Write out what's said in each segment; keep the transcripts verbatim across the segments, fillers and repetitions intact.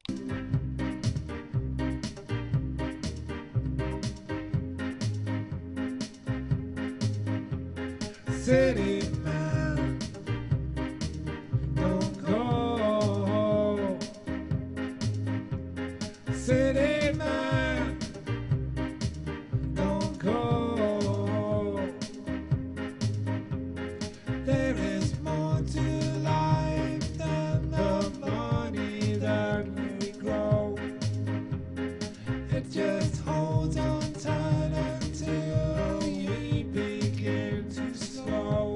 City man, don't go. City man, don't go. There is more to life than the money that we grow. It just holds on tight until you begin to slow.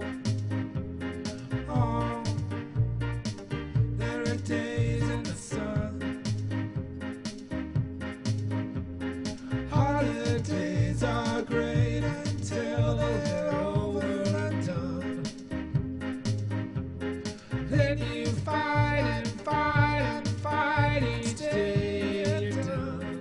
Oh, there are days in the sun. Holidays are great until they're over and done. Then you fight and fight and fight each day you're done.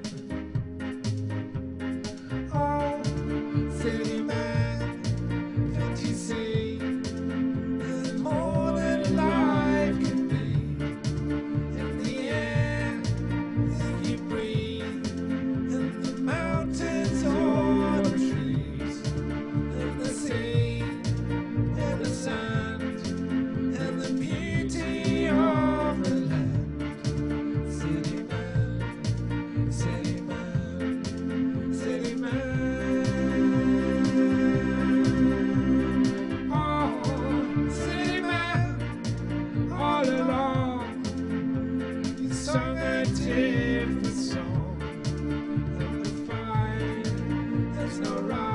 Oh, city man, don't you see? There's more than life can be. In the air that you breathe, in the mountains or the trees, in the sea, in the sand, and the beauty of the land. City man, city man, city man. Oh, city man, all along you sung a different song. And the fire, there's no right.